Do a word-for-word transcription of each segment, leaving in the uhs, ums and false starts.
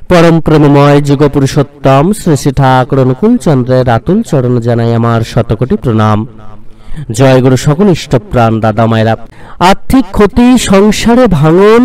परम प्रेममय जुग पुरुषोत्तम श्री श्री ठाकुर अनुकूल चंद्रेर आतुल चरण जानाई आमार शतकोटी प्रणाम। जय गुरु सकल इष्टप्राण दादा मायरा। आर्थिक क्षति, संसारे भांगन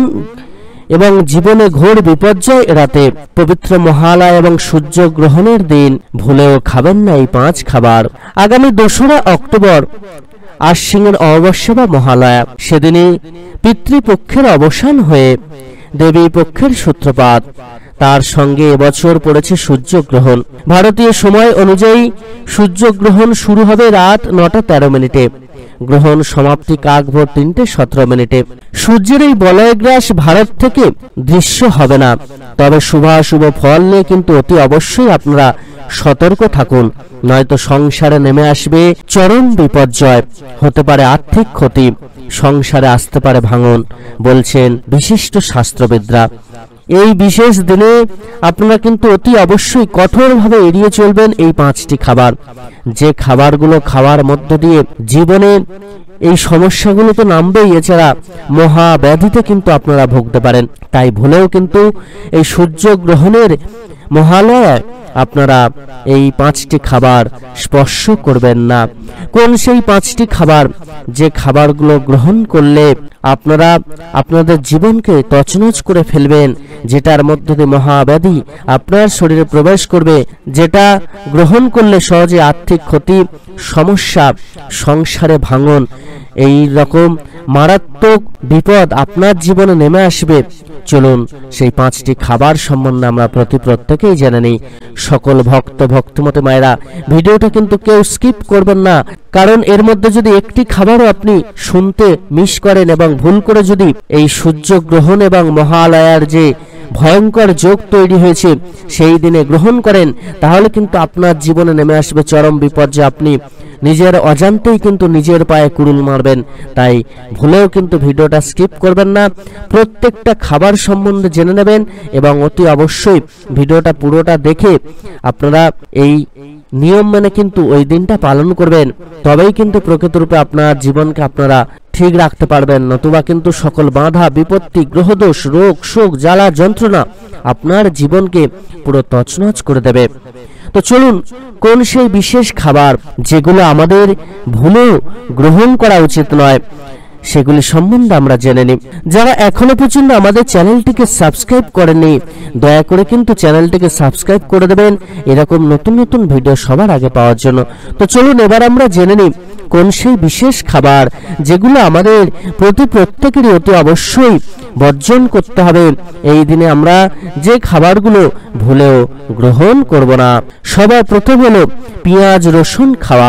एवं जीवने घोर विपर्यय एड़ाते पवित्र महालय एवं सूर्य ग्रहणेर दिन भूलेও खाबेन ना এই पाँच खाबार। आगामी दोसरा अक्टोबर आश्विনের अमाबस्या বা মহালয়া, সেদিনই পিতৃপক্ষের অবসান হয়ে দেবী পক্ষের সূত্রপাত। তার সঙ্গে এবছর পড়েছে সূর্যগ্রহণ। ভারতীয় সময় অনুযায়ী সূর্যগ্রহণ শুরু হবে রাত নটা তেরো মিনিটে, গ্রহণ সমাপ্তি কাক ভোর তিনটে সতেরো মিনিটে। সূর্যের এই বলয়গ্রাস ভারত থেকে দৃশ্য হবে না, তবে শুভাশুভ ফল নিয়ে কিন্তু অতি অবশ্যই আপনারা সতর্ক থাকুন, নয়তো সংসারে নেমে আসবে চরম বিপর্যয়, হতে পারে আর্থিক ক্ষতি, সংসারে আসতে পারে ভাঙন, বলছেন বিশিষ্ট শাস্ত্রবিদরা। এই বিশেষ দিনে আপনারা কিন্তু অতি অবশ্যই কঠোরভাবে এড়িয়ে চলবেন এই পাঁচটি খাবার। যে খাবারগুলো খাওয়ার মধ্য দিয়ে জীবনে এই সমস্যাগুলো তো নামবেই, এছাড়া মহাব্যাধিতে কিন্তু আপনারা ভুগতে পারেন। তাই ভুলেও কিন্তু এই সূর্য গ্রহণের মহালয়ায় আপনারা এই পাঁচটি খাবার স্পর্শ করবেন না। কোন সেই পাঁচটি খাবার যে খাবারগুলো গ্রহণ করলে আপনারা আপনাদের জীবনকে তছনছ করে ফেলবেন, যেটার মধ্য দিয়ে মহাব্যাধি আপনার শরীরে প্রবেশ করবে, যেটা গ্রহণ করলে সহজে আর্থিক ক্ষতি, সমস্যা, সংসারে ভাঙন, এই রকম মারাত্মক বিপদ আপনার জীবনে নেমে আসবে। চলুন সেই পাঁচটি খাবার সম্বন্ধে আমরা প্রতি প্রত্যেকেই জেনে নিই। সকল ভক্ত ভক্তমতে মায়েরা, ভিডিওটা কিন্তু কেউ স্কিপ করবেন না, কারণ এর মধ্যে যদি একটি খাবারও আপনি শুনতে মিস করেন এবং ভুল করে যদি এই সূর্য গ্রহণ এবং মহালয়ার যে ভয়ঙ্কর যোগ তৈরি হয়েছে সেই দিনে গ্রহণ করেন, তাহলে কিন্তু আপনার জীবনে নেমে আসবে চরম বিপর্যয়। আপনি নিজের অজান্তেই কিন্তু নিজের পায়ে কুড়ুল মারবেন। তাই ভুলেও কিন্তু ভিডিওটা স্কিপ করবেন না, প্রত্যেকটা খাবার সম্বন্ধে জেনে নেবেন এবং অতি অবশ্যই ভিডিওটা পুরোটা দেখে আপনারা এই নিয়ম মেনে কিন্তু ওই দিনটা পালন করবেন, তবেই কিন্তু প্রকৃতরূপে আপনার জীবনকে আপনারা ঠিক রাখতে পারবেন। নতুবা কিন্তু সকল বাধা বিপত্তি, গ্রহদোষ, রোগ শোক, জ্বালা যন্ত্রণা আপনার জীবনকে পুরো তছনছ করে দেবে। তো চলুন কোন সেই বিশেষ খাবার যেগুলো আমাদের ভুলেও গ্রহণ করা উচিত নয় সেগুলি সম্বন্ধে আমরা জেনে নিই। যারা এখনো পর্যন্ত আমাদের চ্যানেলটিকে সাবস্ক্রাইব করেননি, দয়া করে কিন্তু চ্যানেলটিকে সাবস্ক্রাইব করে দেবেন এরকম নতুন নতুন ভিডিও সবার আগে পাওয়ার জন্য। তো চলুন এবার আমরা জেনে নিই কোন সেই বিশেষ খাবার যেগুলো আমাদের প্রতি প্রত্যেকেরই অতি অবশ্যই বর্জন করতে হবে। এই দিনে আমরা যে খাবারগুলো ভুলেও গ্রহণ করব না, সবার প্রথম হলো পেঁয়াজ রসুন খাওয়া।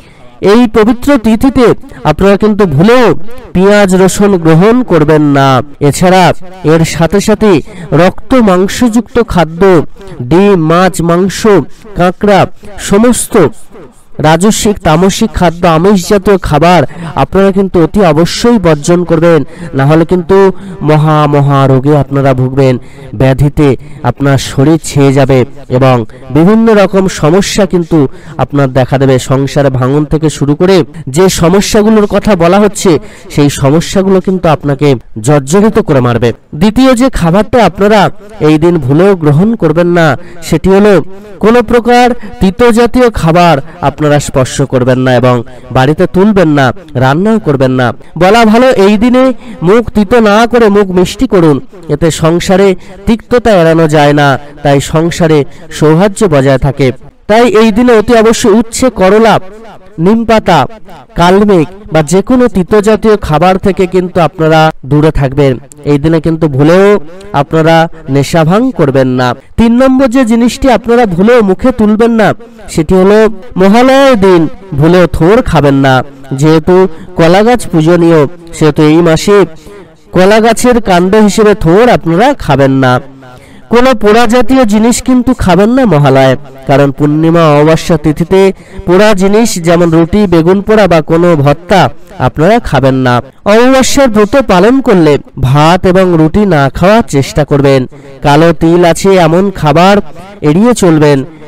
এই পবিত্র তিথিতে আপনারা কিন্তু ভুলেও পেঁয়াজ রসুন গ্রহণ করবেন না। এছাড়া এর সাথে সাথে রক্ত মাংসযুক্ত খাদ্য, ডিম, মাছ, মাংস, কাঁকড়া, সমস্ত রাজস্বিক তামসিক খাদ্য, আমিষ জাতীয় খাবার আপনারা কিন্তু অতি অবশ্যই বর্জন করবেন, না হলে কিন্তু মহা মহা রোগে আপনারা ভুগবেন, ব্যাধিতে আপনার শরীর ছেয়ে যাবে এবং বিভিন্ন রকম সমস্যা কিন্তু আপনার দেখা দেবে। সংসারে ভাঙন থেকে শুরু করে যে সমস্যাগুলোর কথা বলা হচ্ছে সেই সমস্যাগুলো কিন্তু আপনাকে জর্জরিত করে মারবে। দ্বিতীয় যে খাবারটা আপনারা এই দিন ভুলেও গ্রহণ করবেন না সেটি হলো কোনো প্রকার তিতো জাতীয় খাবার আপনারা স্পর্শ করবেন না এবং বাড়িতে তুলবেন না, রান্নাও করবেন না। বলা ভালো এই দিনে মুখ তিতো না করে মুখ মিষ্টি করুন, এতে সংসারে তিক্ততা এড়ানো যায় না, তাই সংসারে সৌহার্দ্য বজায় থাকে। তাই এই দিনে অতি অবশ্যই উচ্ছে, করলা, নিমপাতা, কালমেঘ বা যে কোনো তিতো জাতীয় খাবার থেকে কিন্তু আপনারা দূরে থাকবেন। এই দিনে কিন্তু ভুলেও আপনারা নেশা ভাঙ করবেন না। তিন নম্বর যে জিনিসটি আপনারা ভুলেও মুখে তুলবেন না সেটি হলো মহালয়ার দিন ভুলেও থোড় খাবেন না। যেহেতু কলা গাছ পূজনীয়, সেহেতু এই মাসে কলা গাছের কাণ্ড হিসেবে থোড় আপনারা খাবেন না। কোনো পোড়া জাতীয় জিনিস কিন্তু খাবেন না মহালয়ায়, কারণ পূর্ণিমা অমাবস্যা তিথিতে পোড়া জিনিস যেমন রুটি, বেগুন পোড়া বা কোনো ভর্তা আপনারা খাবেন না। অমাবস্যার ব্রত পালন করলে ভাত এবং রুটি না খাওয়ার চেষ্টা করবেন। কালো তিল আছে এমন খাবার এড়িয়ে চলবেন,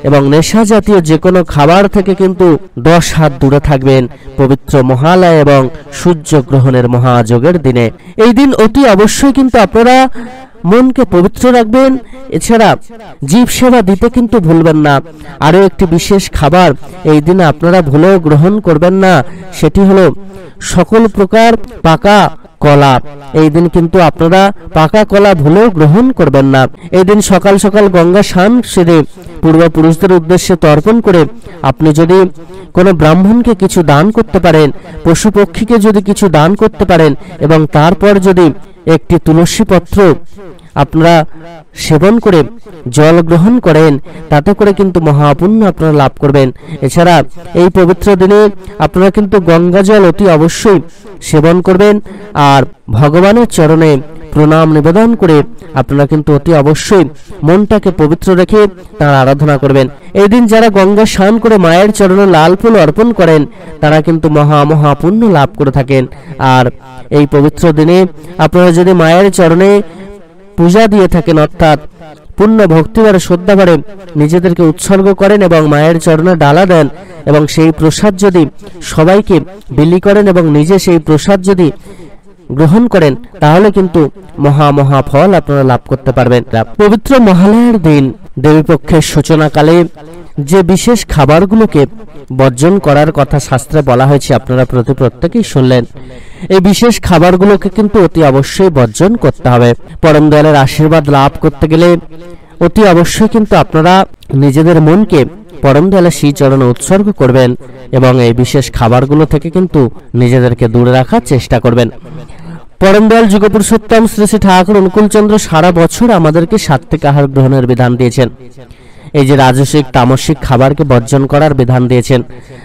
এবং নেশা জাতীয় যে কোনো খাবার থেকে কিন্তু দশ হাত দূরে থাকবেন পবিত্র মহালয়া এবং সূর্যগ্রহণের মহাযোগের দিনে। এই দিন অতি অবশ্যই কিন্তু আপনারা মনকে পবিত্র রাখবেন। এছাড়া জীব সেবা দিতে কিন্তু ভুলবেন না। আরও একটি বিশেষ খাবার এই দিনে আপনারা ভুলেও গ্রহণ করবেন না, সেটি হলো সকল প্রকার পাকা কলা। এই দিন কিন্তু আপনারা পাকা কলা ভুলেও গ্রহণ করবেন না। এই দিন সকাল সকাল গঙ্গা স্নান সেরে পূর্বপুরুষদের উদ্দেশ্যে তর্পণ করে আপনি যদি কোনো ব্রাহ্মণকে কিছু দান করতে পারেন, পশু পক্ষীকে যদি কিছু দান করতে পারেন এবং তারপর যদি একটি তুলসী পত্র আপনারা সেবন করে জল গ্রহণ করেন, তাতে করে কিন্তু মহাপুণ্য আপনারা লাভ করবেন। এছাড়া এই পবিত্র দিনে আপনারা কিন্তু গঙ্গা জল অতি অবশ্যই সেবন করবেন আর ভগবানের চরণে প্রণাম নিবেদন করে আপনারা কিন্তু অতি অবশ্যই মনটাকে পবিত্র রেখে তার আরাধনা করবেন। এই দিন যারা গঙ্গা স্নান করে মায়ের চরণে লাল ফুল অর্পণ করেন তারা কিন্তু মহা মহা পুণ্য লাভ করে থাকেন। আর এই পবিত্র দিনে আপনারা যদি মায়ের চরণে পূজা দিয়ে থাকেন, অর্থাৎ পূর্ণ ভক্তিভরে শ্রদ্ধাভরে নিজেদেরকে উৎসর্গ করেন এবং মায়ের চরণে ডালা দেন এবং সেই প্রসাদ যদি সবাইকে বিলি করেন এবং নিজে সেই প্রসাদ যদি গ্রহণ করেন তাহলে কিন্তু মহা মহা ফল আপনারা লাভ করতে পারবেন। পবিত্র মহালয়ার দিন দেবীপক্ষের সূচনাকালে যে বিশেষ খাবারগুলোকে বর্জন করার কথা শাস্ত্রে বলা হয়েছে আপনারা প্রতি প্রত্যেকেই শুনলেন। এই বিশেষ খাবারগুলোকে কিন্তু অতি অবশ্যই বর্জন করতে হবে। পরম দয়ালের আশীর্বাদ লাভ করতে গেলে অতি অবশ্যই কিন্তু আপনারা নিজেদের মনকে পরম দয়ালের শ্রী চরণে উৎসর্গ করবেন এবং এই বিশেষ খাবারগুলো থেকে কিন্তু নিজেদেরকে দূরে রাখার চেষ্টা করবেন। পরম দয়াল যুগপুরুষোত্তম শ্রী শ্রী ঠাকুর অনুকূলচন্দ্র সারা বছর আমাদেরকে সাত্বিক আহার গ্রহণের বিধান দিয়েছেন। এই যে রাজসিক তামসিক খাবারকে বর্জন করার বিধান দিয়েছেন,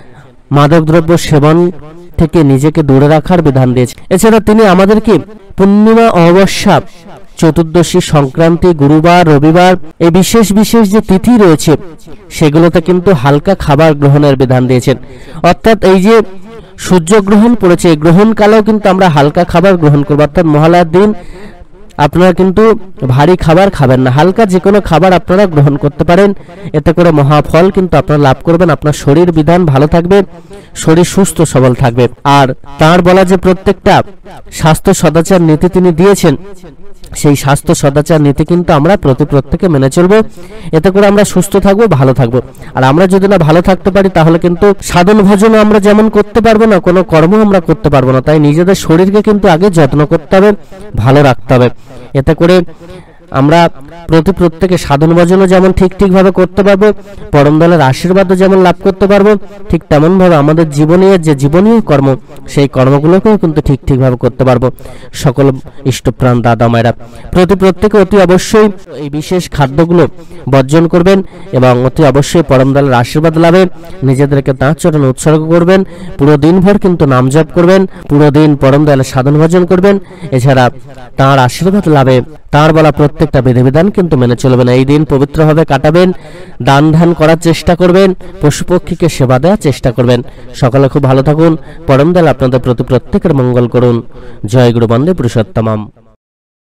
মাদকদ্রব্য সেবন থেকে নিজেকে দূরে রাখার বিধান দিয়েছেন। এছাড়া তিনি আমাদেরকে পূর্ণিমা, অমাবস্যা, চতুর্দশী, সংক্রান্তি, গুরুবার, রবিবার এই বিশেষ বিশেষ যে তিথি রয়েছে সেগুলোতে কিন্তু হালকা খাবার গ্রহণের বিধান দিয়েছেন। অর্থাৎ এই যে সূর্যগ্রহণ পড়েছে এই গ্রহণকালেও কিন্তু আমরা হালকা খাবার গ্রহণ করবো। অর্থাৎ মহালয়ার দিন আপনারা কিন্তু ভারী খাবার খাবেন না, হালকা যে কোনো খাবার আপনারা গ্রহণ করতে পারেন। এতে করে মহাফল কিন্তু আপনারা লাভ করবেন। আপনার শরীর বিধান ভালো থাকবে, শরীর সুস্থ সবল থাকবে। আর তার বলা যে প্রত্যেকটা স্বাস্থ্য সদাচার নীতি তিনি দিয়েছেন, সেই স্বাস্থ্য সদাচার নীতি কিন্তু আমরা প্রতি প্রত্যেকে মেনে চলবো। এতে করে আমরা সুস্থ থাকবো, ভালো থাকবো। আর আমরা যদি না ভালো থাকতে পারি তাহলে কিন্তু সাধন ভজন আমরা যেমন করতে পারবো না, কোনো কর্ম আমরা করতে পারবো না। তাই নিজেদের শরীরকে কিন্তু আগে যত্ন করতে হবে, ভালো রাখতে হবে। এতে করে আমরা প্রতি প্রত্যেকে সাধন ভজনও যেমন ঠিক ঠিকভাবে করতে পারবো, পরম দয়ালের আশীর্বাদও যেমন লাভ করতে পারবো, ঠিক তেমন ভাবে আমাদের জীবনীয় যে জীবনীয় কর্ম সেই কর্মগুলোকেও কিন্তু ঠিক ঠিকভাবে করতে পারবো। সকল ইষ্টপ্রাণ দাদা মায়েরা প্রতি প্রত্যেকে অতি অবশ্যই এই বিশেষ খাদ্যগুলো বর্জন করবেন এবং অতি অবশ্যই পরম দয়ালের আশীর্বাদ লাভে নিজেদেরকে তাঁর চরণে উৎসর্গ করবেন। পুরো দিনভর কিন্তু নাম জপ করবেন, পুরো দিন পরম দয়ালের সাধন ভজন করবেন। এছাড়া তাঁর আশীর্বাদ লাভে তাঁর বলা প্রত্যেকটা বিধিবিধান কিন্তু মেনে চলবেন। এই দিন পবিত্রভাবে কাটাবেন, দান ধ্যান করার চেষ্টা করবেন, পশু পক্ষীকে সেবা দেওয়ার চেষ্টা করবেন। সকলে খুব ভালো থাকুন। পরম দয়াল আপনাদের প্রতি প্রত্যেকের মঙ্গল করুন। জয় গুরু বন্দে পুরুষোত্তমম।